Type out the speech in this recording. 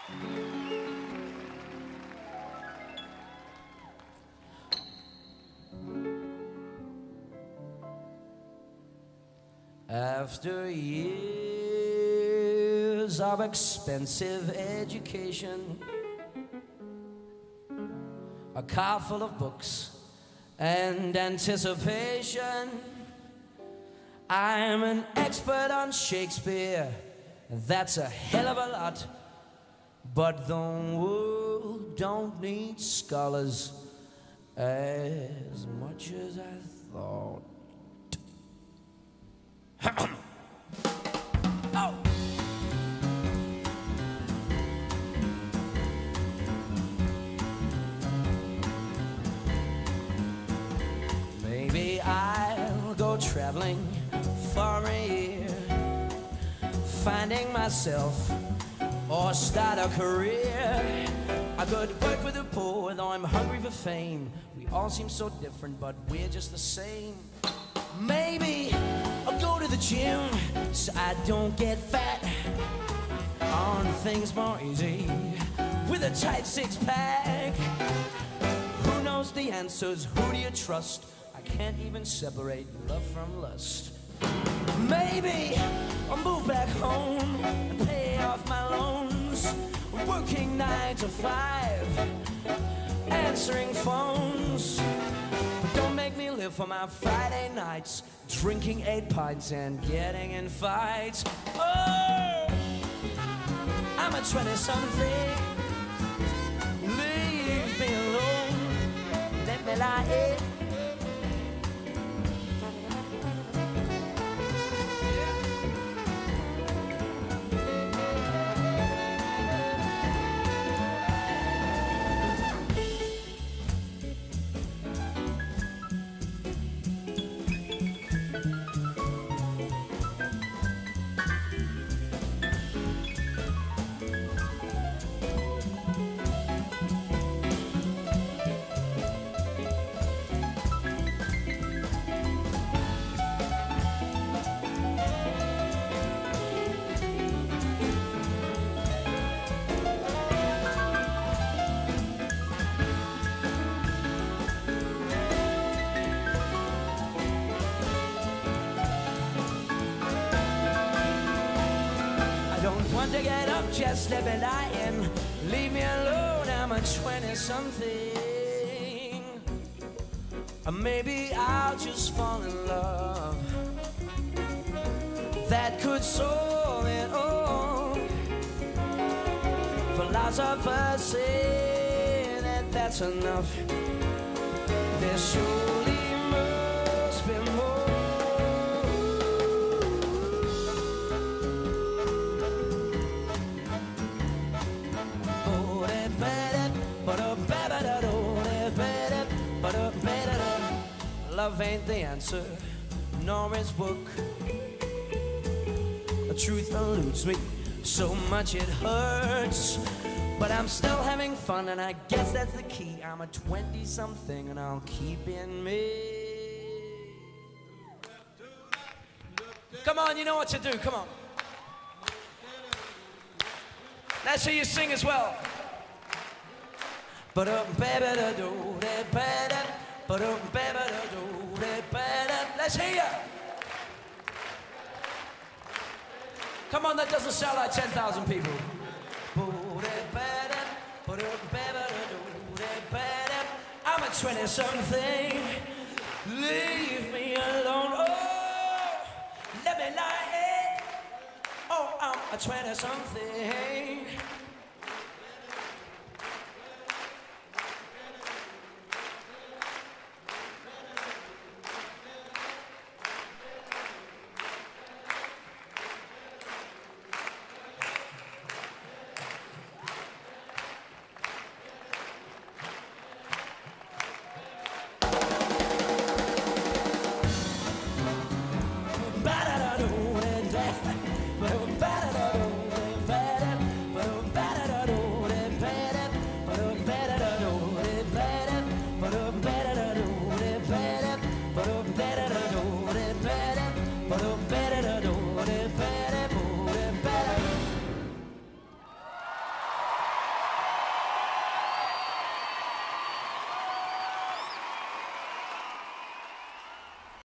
After years of expensive education, a car full of books and anticipation, I'm an expert on Shakespeare. That's a hell of a lot, but the world don't need scholars as much as I thought. Oh. Maybe I'll go traveling for a year, finding myself or start a career. I could work with the poor, though I'm hungry for fame. We all seem so different, but we're just the same. Maybe I'll go to the gym so I don't get fat. On things more easy with a tight six-pack. Who knows the answers? Who do you trust? I can't even separate love from lust. Maybe I'll move back home and pay off my loans, working 9 to 5, answering phones. But don't make me live for my Friday nights, drinking 8 pints and getting in fights. Oh, I'm a 20-something. Leave me alone. Let me lie. Want to get up, just let me lie in. Leave me alone, I'm a 20-something. Or maybe I'll just fall in love. That could solve it all. Philosophers say that that's enough. There surely must be more. Love ain't the answer, nor its book. The truth eludes me so much it hurts, but I'm still having fun, and I guess that's the key. I'm a 20-something, and I'll keep in me. Come on, you know what to do, come on. Let's hear you sing as well. Let's hear you. Come on, that doesn't sound like 10,000 people. I'm a 20-something. Leave me alone. Oh, let me lie. Oh, I'm a 20-something.